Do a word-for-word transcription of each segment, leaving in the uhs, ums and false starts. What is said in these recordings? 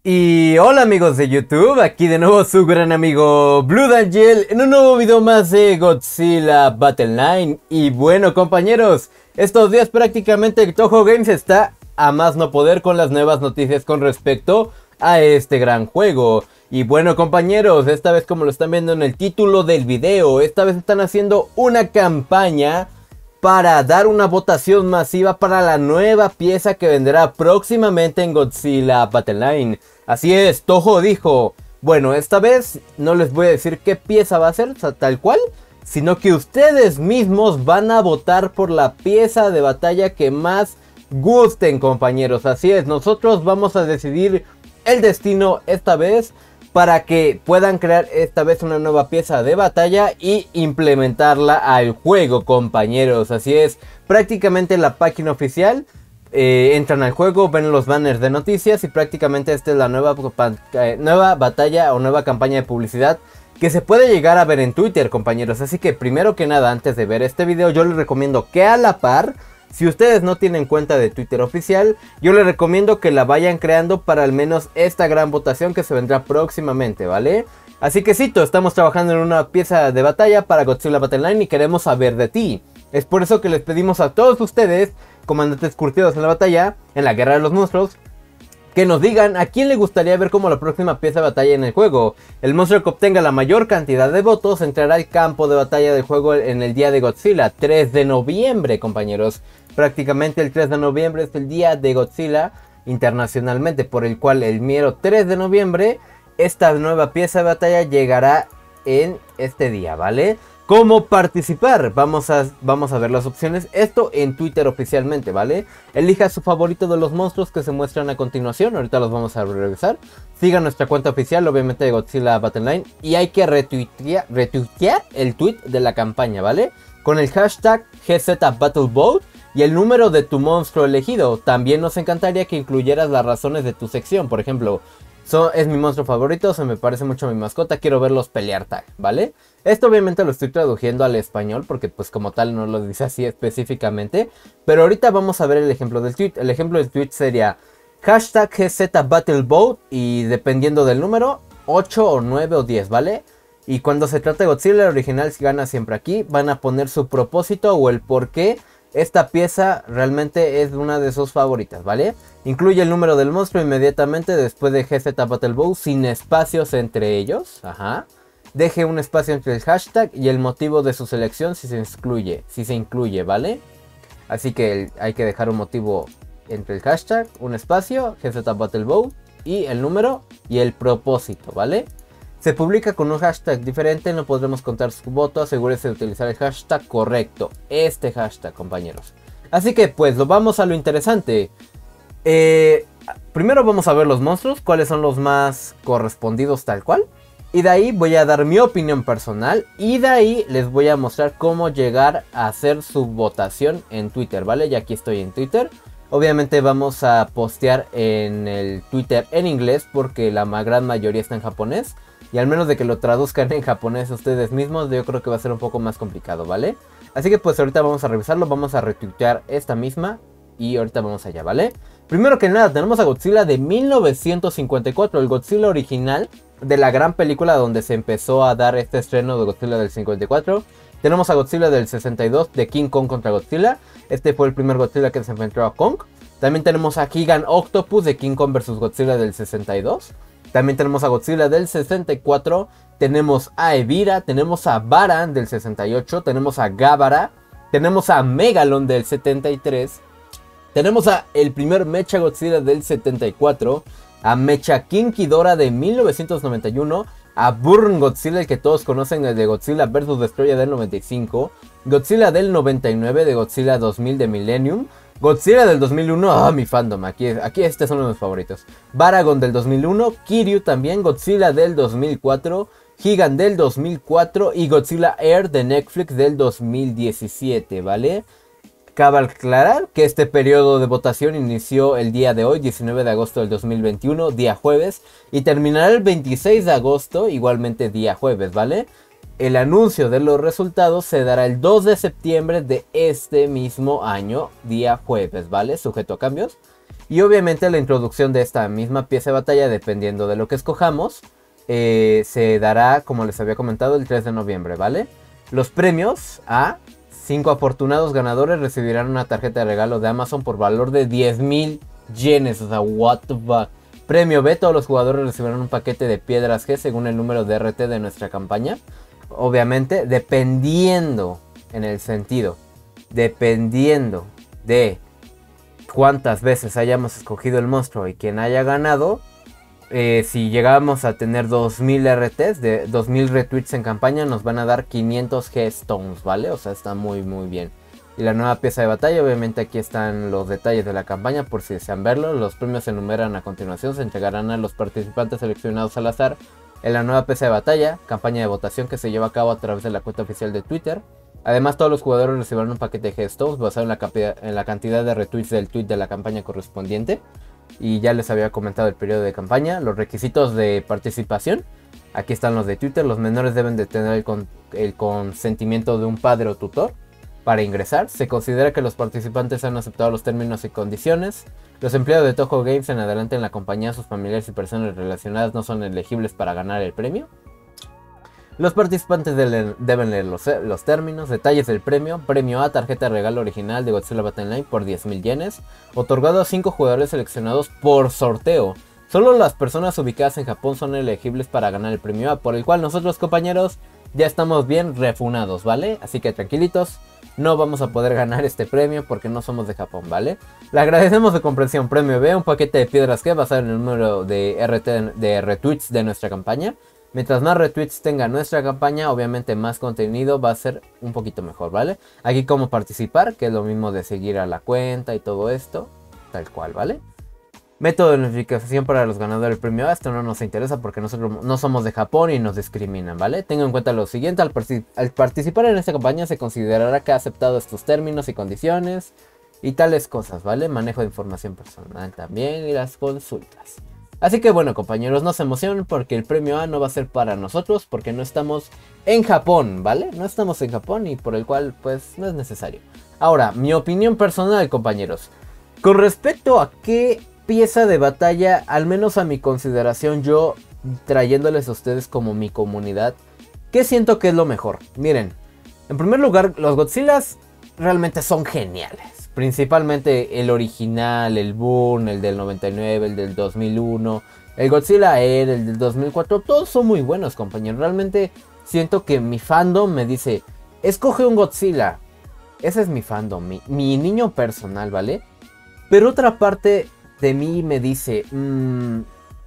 Y hola amigos de YouTube, aquí de nuevo su gran amigo Blue Angel en un nuevo video más de Godzilla Battle Line. Y bueno compañeros, estos días prácticamente Toho Games está a más no poder con las nuevas noticias con respecto a este gran juego. Y bueno compañeros, esta vez como lo están viendo en el título del video, esta vez están haciendo una campaña para dar una votación masiva para la nueva pieza que vendrá próximamente en Godzilla Battle Line. Así es, Toho dijo, bueno, esta vez no les voy a decir qué pieza va a ser, o sea, tal cual, sino que ustedes mismos van a votar por la pieza de batalla que más gusten, compañeros. Así es, nosotros vamos a decidir el destino esta vez para que puedan crear esta vez una nueva pieza de batalla y implementarla al juego, compañeros. Así es, prácticamente la página oficial. Eh, entran al juego, ven los banners de noticias y prácticamente esta es la nueva, eh, nueva batalla o nueva campaña de publicidad que se puede llegar a ver en Twitter, compañeros. Así que primero que nada, antes de ver este video, yo les recomiendo que a la par, si ustedes no tienen cuenta de Twitter oficial, yo les recomiendo que la vayan creando para al menos esta gran votación que se vendrá próximamente, ¿vale? Así que cito, estamos trabajando en una pieza de batalla para Godzilla Battle Line y queremos saber de ti. Es por eso que les pedimos a todos ustedes, comandantes curtidos en la batalla, en la guerra de los monstruos, que nos digan a quién le gustaría ver como la próxima pieza de batalla en el juego. El monstruo que obtenga la mayor cantidad de votos entrará al campo de batalla del juego en el día de Godzilla, tres de noviembre, compañeros. Prácticamente el tres de noviembre es el día de Godzilla internacionalmente, por el cual el mero tres de noviembre esta nueva pieza de batalla llegará en este día, ¿vale? ¿Cómo participar? Vamos a, vamos a ver las opciones. Esto en Twitter oficialmente, ¿vale? Elija su favorito de los monstruos que se muestran a continuación. Ahorita los vamos a revisar. Siga nuestra cuenta oficial, obviamente de Godzilla Battle Line. Y hay que retuitear, retuitear el tweet de la campaña, ¿vale? Con el hashtag G Z Battle Vote y el número de tu monstruo elegido. También nos encantaría que incluyeras las razones de tu sección. Por ejemplo, So, es mi monstruo favorito, se me parece mucho a mi mascota, quiero verlos pelear tag, ¿vale? Esto obviamente lo estoy traduciendo al español porque pues como tal no lo dice así específicamente. Pero ahorita vamos a ver el ejemplo del tweet. El ejemplo del tweet sería hashtag G Z Battle Vote y dependiendo del número, ocho o nueve o diez, ¿vale? Y cuando se trata de Godzilla, el original gana siempre aquí. Van a poner su propósito o el por qué esta pieza realmente es una de sus favoritas, ¿vale? Incluye el número del monstruo inmediatamente después de G Z Battle Bow sin espacios entre ellos. Ajá. Deje un espacio entre el hashtag y el motivo de su selección si se incluye, si se incluye, ¿vale? Así que hay que dejar un motivo entre el hashtag, un espacio, G Z Battle Bow y el número y el propósito, ¿vale? Se publica con un hashtag diferente, no podremos contar su voto, asegúrese de utilizar el hashtag correcto, este hashtag, compañeros. Así que pues lo vamos a lo interesante. Eh, primero vamos a ver los monstruos, cuáles son los más correspondidos tal cual. Y de ahí voy a dar mi opinión personal y de ahí les voy a mostrar cómo llegar a hacer su votación en Twitter, ¿vale? Ya aquí estoy en Twitter. Obviamente vamos a postear en el Twitter en inglés porque la gran mayoría está en japonés. Y al menos de que lo traduzcan en japonés ustedes mismos, yo creo que va a ser un poco más complicado, ¿vale? Así que pues ahorita vamos a revisarlo, vamos a retuitear esta misma y ahorita vamos allá, ¿vale? Primero que nada tenemos a Godzilla de mil novecientos cincuenta y cuatro, el Godzilla original de la gran película donde se empezó a dar este estreno de Godzilla del cincuenta y cuatro. Tenemos a Godzilla del sesenta y dos de King Kong contra Godzilla, este fue el primer Godzilla que se enfrentó a Kong. También tenemos a Gigan Octopus de King Kong versus Godzilla del sesenta y dos. También tenemos a Godzilla del sesenta y cuatro, tenemos a Evira, tenemos a Baran del sesenta y ocho, tenemos a Gabara, tenemos a Megalon del setenta y tres, tenemos a el primer Mecha Godzilla del setenta y cuatro, a Mecha King Ghidorah de mil novecientos noventa y uno, a Burn Godzilla, el que todos conocen, el de Godzilla versus. Destroyer del noventa y cinco, Godzilla del noventa y nueve, de Godzilla dos mil de Millennium, Godzilla del dos mil uno, ah, oh, mi fandom, aquí, aquí este son los favoritos. Baragon del dos mil uno, Kiryu también, Godzilla del dos mil cuatro, Gigan del dos mil cuatro y Godzilla Air de Netflix del dos mil diecisiete, ¿vale? Cabe aclarar que este periodo de votación inició el día de hoy, diecinueve de agosto del dos mil veintiuno, día jueves, y terminará el veintiséis de agosto, igualmente día jueves, ¿vale? El anuncio de los resultados se dará el dos de septiembre de este mismo año, día jueves, ¿vale? Sujeto a cambios. Y obviamente la introducción de esta misma pieza de batalla, dependiendo de lo que escojamos, eh, se dará, como les había comentado, el tres de noviembre, ¿vale? Los premios a cinco afortunados ganadores recibirán una tarjeta de regalo de Amazon por valor de diez mil yenes. O sea, what the fuck. Premio B, todos los jugadores recibirán un paquete de piedras G según el número de R T de nuestra campaña. Obviamente, dependiendo, en el sentido, dependiendo de cuántas veces hayamos escogido el monstruo y quien haya ganado, eh, si llegamos a tener dos mil R Ts, de dos mil retweets en campaña, nos van a dar quinientos G Stones, ¿vale? O sea, está muy muy bien. Y la nueva pieza de batalla, obviamente aquí están los detalles de la campaña por si desean verlo. Los premios se enumeran a continuación, se entregarán a los participantes seleccionados al azar en la nueva pieza de batalla, campaña de votación que se lleva a cabo a través de la cuenta oficial de Twitter. Además, todos los jugadores recibirán un paquete de G-Stones basado en la, en la cantidad de retweets del tweet de la campaña correspondiente. Y ya les había comentado el periodo de campaña, los requisitos de participación. Aquí están los de Twitter. Los menores deben de tener el, con, el consentimiento de un padre o tutor para ingresar. Se considera que los participantes han aceptado los términos y condiciones. Los empleados de Toho Games en adelante en la compañía, sus familiares y personas relacionadas no son elegibles para ganar el premio. Los participantes de deben leer los, los términos, detalles del premio. Premio A, tarjeta de regalo original de Godzilla Battle Line por diez mil yenes. Otorgado a cinco jugadores seleccionados por sorteo. Solo las personas ubicadas en Japón son elegibles para ganar el premio A, por el cual nosotros, compañeros, ya estamos bien refunados, ¿vale? Así que tranquilitos, no vamos a poder ganar este premio porque no somos de Japón, ¿vale? Le agradecemos de comprensión. Premio B, un paquete de piedras G basado en el número de, R T, de retweets de nuestra campaña. Mientras más retweets tenga nuestra campaña, obviamente más contenido va a ser un poquito mejor, ¿vale? Aquí cómo participar, que es lo mismo de seguir a la cuenta y todo esto, tal cual, ¿vale? Método de notificación para los ganadores del premio A. Esto no nos interesa porque nosotros no somos de Japón y nos discriminan, ¿vale? Tengan en cuenta lo siguiente, al, al participar en esta campaña se considerará que ha aceptado estos términos y condiciones y tales cosas, ¿vale? Manejo de información personal también y las consultas. Así que bueno, compañeros, no se emocionen porque el premio A no va a ser para nosotros porque no estamos en Japón, ¿vale? No estamos en Japón y por el cual pues no es necesario. Ahora, mi opinión personal, compañeros. Con respecto a qué pieza de batalla, al menos a mi consideración, yo trayéndoles a ustedes como mi comunidad, ¿qué siento que es lo mejor? Miren, en primer lugar, los Godzillas realmente son geniales. Principalmente el original, el Burn, el del noventa y nueve, el del dos mil uno, el Godzilla Air, el del dos mil cuatro, todos son muy buenos, compañeros. Realmente siento que mi fandom me dice, escoge un Godzilla. Ese es mi fandom, mi, mi niño personal, ¿vale? Pero otra parte de mí me dice, mmm,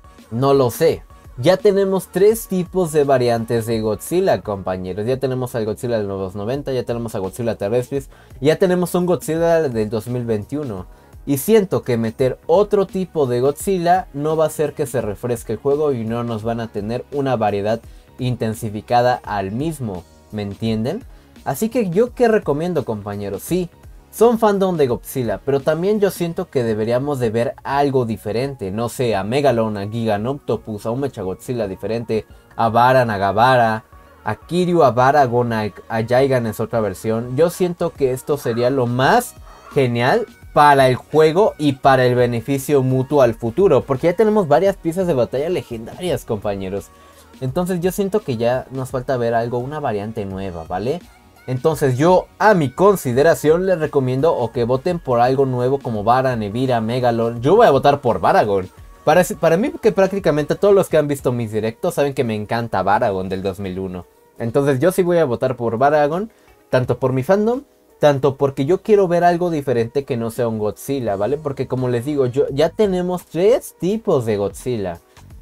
no lo sé. Ya tenemos tres tipos de variantes de Godzilla, compañeros. Ya tenemos al Godzilla de los noventa, ya tenemos a Godzilla terrestres, ya tenemos un Godzilla del dos mil veintiuno. Y siento que meter otro tipo de Godzilla no va a hacer que se refresque el juego y no nos van a tener una variedad intensificada al mismo, ¿me entienden? Así que yo qué recomiendo, compañeros, sí, son fandom de Godzilla, pero también yo siento que deberíamos de ver algo diferente, no sé, a Megalon, a Giganoctopus, a un Mechagodzilla diferente, a Baran, a Gabara, a Kiryu, a Baragon, a, a Gigan es otra versión. Yo siento que esto sería lo más genial para el juego y para el beneficio mutuo al futuro, porque ya tenemos varias piezas de batalla legendarias, compañeros. Entonces yo siento que ya nos falta ver algo, una variante nueva, ¿vale? Entonces yo a mi consideración les recomiendo o que voten por algo nuevo como Baran, Evira, Megalon. Yo voy a votar por Baragon. Para, para mí que prácticamente todos los que han visto mis directos saben que me encanta Baragon del dos mil uno. Entonces yo sí voy a votar por Baragon, tanto por mi fandom, tanto porque yo quiero ver algo diferente que no sea un Godzilla, ¿vale? Porque como les digo, yo, ya tenemos tres tipos de Godzilla.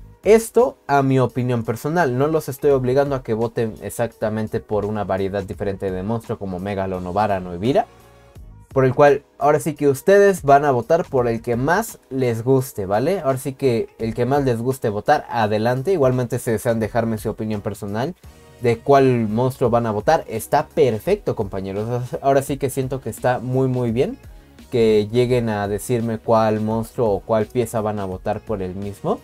Esto a mi opinión personal, no los estoy obligando a que voten exactamente por una variedad diferente de monstruo como Megalon o Baran o Evira. Por el cual ahora sí que ustedes van a votar por el que más les guste, ¿vale? Ahora sí que el que más les guste votar, adelante. Igualmente si desean dejarme su opinión personal de cuál monstruo van a votar, está perfecto, compañeros. Ahora sí que siento que está muy muy bien que lleguen a decirme cuál monstruo o cuál pieza van a votar por el mismo.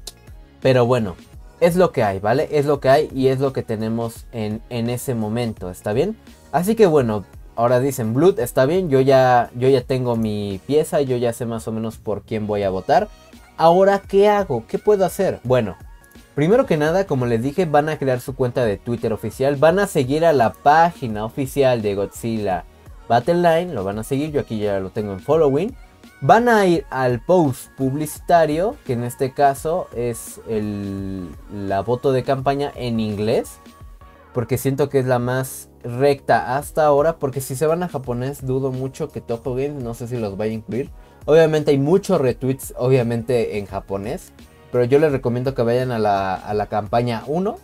Pero bueno, es lo que hay, ¿vale? Es lo que hay y es lo que tenemos en, en ese momento, ¿está bien? Así que bueno, ahora dicen, Blood, está bien, yo ya, yo ya tengo mi pieza, yo ya sé más o menos por quién voy a votar. Ahora, ¿qué hago? ¿Qué puedo hacer? Bueno, primero que nada, como les dije, van a crear su cuenta de Twitter oficial. Van a seguir a la página oficial de Godzilla Battle Line. Lo van a seguir, yo aquí ya lo tengo en following. Van a ir al post publicitario, que en este caso es el, la voto de campaña en inglés. Porque siento que es la más recta hasta ahora. Porque si se van a japonés, dudo mucho que Toho Games, no sé si los vaya a incluir. Obviamente hay muchos retweets, obviamente en japonés. Pero yo les recomiendo que vayan a la, a la campaña uno.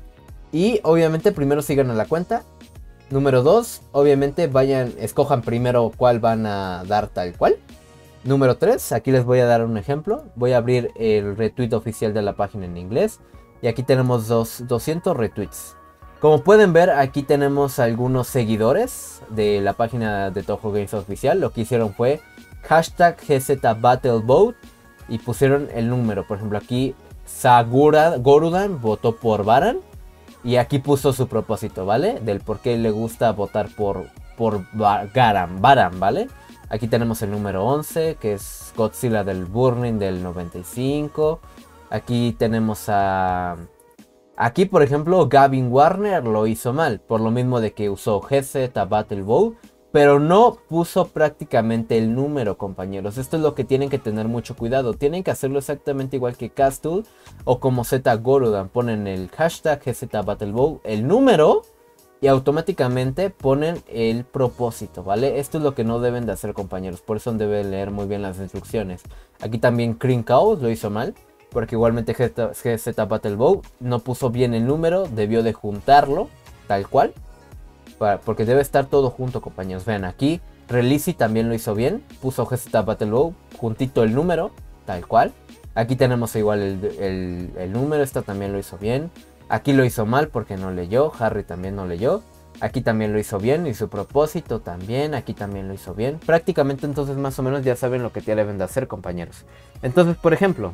Y obviamente primero sigan a la cuenta. Número dos, obviamente vayan, escojan primero cuál van a dar tal cual. Número tres, aquí les voy a dar un ejemplo. Voy a abrir el retweet oficial de la página en inglés. Y aquí tenemos dos, doscientos retweets. Como pueden ver, aquí tenemos algunos seguidores de la página de Toho Games oficial. Lo que hicieron fue hashtag G Z Battle Vote. Y pusieron el número. Por ejemplo, aquí Sagura Gorudan votó por Baran. Y aquí puso su propósito, ¿vale? Del por qué le gusta votar por, por Garan, Baran, ¿vale? Aquí tenemos el número once, que es Godzilla del Burning del noventa y cinco. Aquí tenemos a... Aquí, por ejemplo, Gavin Warner lo hizo mal. Por lo mismo de que usó G Z Battle Vote. Pero no puso prácticamente el número, compañeros. Esto es lo que tienen que tener mucho cuidado. Tienen que hacerlo exactamente igual que Castle o como Z Gorudan. Ponen el hashtag G Z Battle Bowl, el número, y automáticamente ponen el propósito, ¿vale? Esto es lo que no deben de hacer, compañeros. Por eso deben leer muy bien las instrucciones. Aquí también Cream Chaos lo hizo mal. Porque igualmente G Z Battle Bowl no puso bien el número. Debió de juntarlo, tal cual. Para, porque debe estar todo junto, compañeros. Vean aquí, Releasy también lo hizo bien. Puso G Z Battle Bowl juntito el número, tal cual. Aquí tenemos igual el, el, el número, esta también lo hizo bien. Aquí lo hizo mal porque no leyó, Harry también no leyó. Aquí también lo hizo bien y su propósito también, aquí también lo hizo bien. Prácticamente entonces más o menos ya saben lo que deben de hacer, compañeros. Entonces, por ejemplo,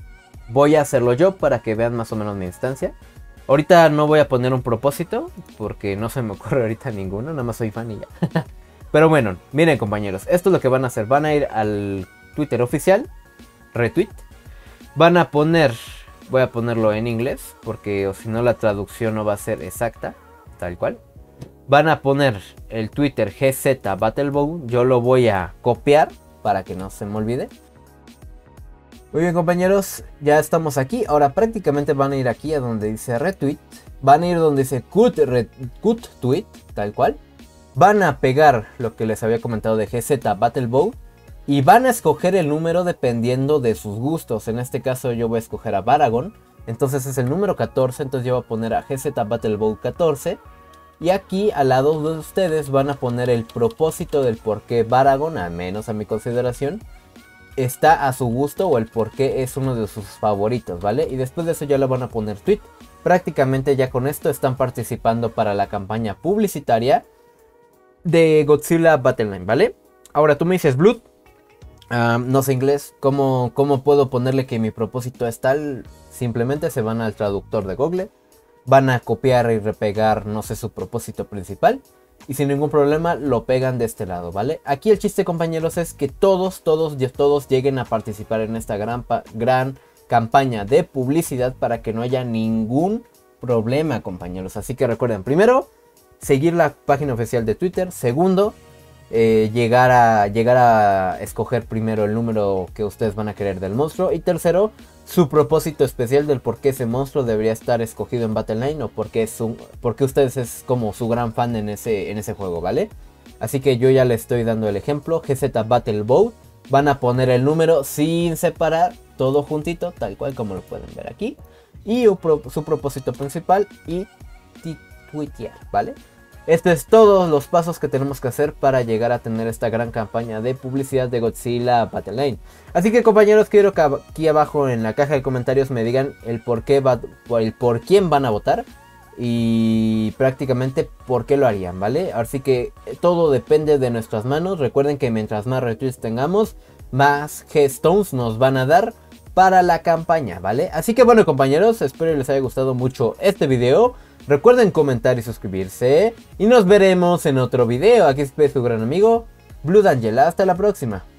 voy a hacerlo yo para que vean más o menos mi instancia. Ahorita no voy a poner un propósito porque no se me ocurre ahorita ninguno, nada más soy fan y ya. Pero bueno, miren, compañeros, esto es lo que van a hacer. Van a ir al Twitter oficial, retweet. Van a poner, voy a ponerlo en inglés porque o si no la traducción no va a ser exacta, tal cual. Van a poner el Twitter G Z Battle Bowl, yo lo voy a copiar para que no se me olvide. Muy bien, compañeros, ya estamos aquí. Ahora prácticamente van a ir aquí a donde dice retweet. Van a ir donde dice cut, re, cut tweet, tal cual. Van a pegar lo que les había comentado de G Z Battle Bowl. Y van a escoger el número dependiendo de sus gustos. En este caso yo voy a escoger a Baragon. Entonces es el número catorce, entonces yo voy a poner a G Z Battle Bowl catorce. Y aquí al lado de ustedes van a poner el propósito del por qué Baragon, al menos a mi consideración, está a su gusto o el por qué es uno de sus favoritos, ¿vale? Y después de eso ya le van a poner tweet. Prácticamente ya con esto están participando para la campaña publicitaria de Godzilla Battle Line, ¿vale? Ahora tú me dices, Blood, um, no sé inglés, ¿cómo, ¿cómo puedo ponerle que mi propósito es tal? Simplemente se van al traductor de Google, van a copiar y repegar, no sé, su propósito principal. Y sin ningún problema lo pegan de este lado, ¿vale? Aquí el chiste, compañeros, es que todos, todos, todos lleguen a participar en esta gran, gran campaña de publicidad para que no haya ningún problema, compañeros. Así que recuerden, primero, seguir la página oficial de Twitter. Segundo, eh, llegar, a, llegar a escoger primero el número que ustedes van a querer del monstruo. Y tercero, su propósito especial del por qué ese monstruo debería estar escogido en Battle Line o porque es un, porque ustedes es como su gran fan en ese, en ese juego, ¿vale? Así que yo ya les estoy dando el ejemplo. G Z Battle Bowl. Van a poner el número sin separar, todo juntito, tal cual como lo pueden ver aquí. Y su propósito principal y tweetear, ¿vale? Estos es todos los pasos que tenemos que hacer para llegar a tener esta gran campaña de publicidad de Godzilla Battle Line. Así que, compañeros, quiero que aquí abajo en la caja de comentarios me digan el por qué va, el por quién van a votar y prácticamente por qué lo harían, ¿vale? Así que todo depende de nuestras manos. Recuerden que mientras más retweets tengamos, más G-Stones nos van a dar para la campaña, ¿vale? Así que bueno, compañeros, espero les haya gustado mucho este video. Recuerden comentar y suscribirse. Y nos veremos en otro video. Aquí es su gran amigo Blue Dangel. Hasta la próxima.